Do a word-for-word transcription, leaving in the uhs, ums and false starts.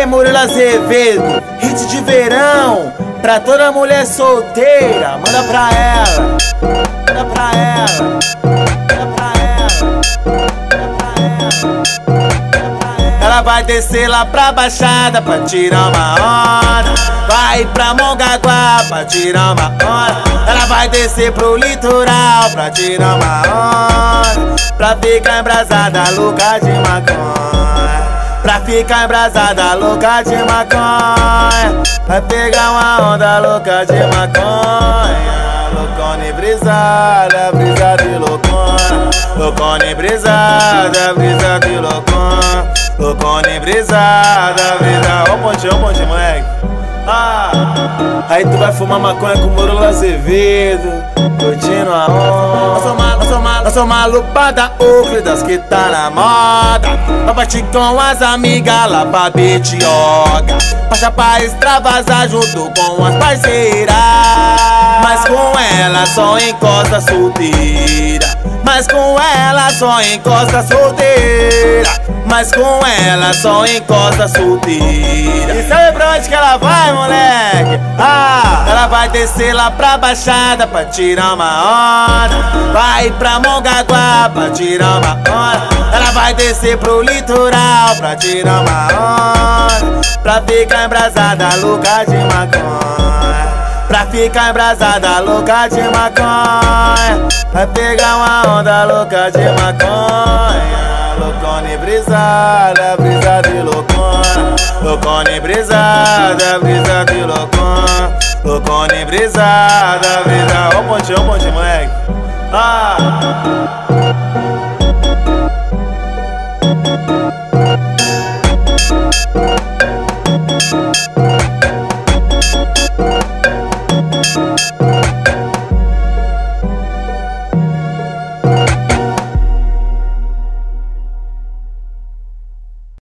Murilo Azevedo, hit de verão, pra toda mulher solteira. Manda pra ela, manda pra ela, manda pra ela, manda pra ela. Ela vai descer lá pra Baixada pra tirar uma onda, vai pra Mongaguá pra tirar uma onda. Ela vai descer pro litoral pra tirar uma onda, pra ficar embrasada, louca de maconha. Pra ficar embrasada, louca de maconha. Vai pegar uma onda, louca de maconha. Loucona e brisada, brisa de loucona. Loucona e brisada, brisa de loucona. Loucona e brisada, brisa. Ó o pontinho, ó o pontinho, moleque. Ah, aí tu vai fumar maconha com o Murilo Azevedo, curtindo a onda. Eu sou maluco, eu sou maluco, eu sou maluco da Euclides que tá na moda. Pra partir com as amigas lá pra Betioga, pra chapar extravasar junto com as parceiras. Mas com ela só encosta solteira. Mas com ela só encosta solteira. Mas com ela só encosta solteira. E sabe pra onde que ela vai, moleque? Ah, ela vai descer lá pra Baixada pra tirar uma onda, vai pra Mongaguá pra tirar uma onda. Ela vai descer pro litoral pra tirar uma onda, pra ficar embrasada, louca de maconha. Pra ficar embrasada, louca de maconha. Vai pegar uma onda, louca de maconha. Loucona e brisada, brisa de loucona. Loucona e brisada, brisa de loucona. Loucona e brisada, brisa. Ó o pontinho, ó o pontinho, moleque. Ah.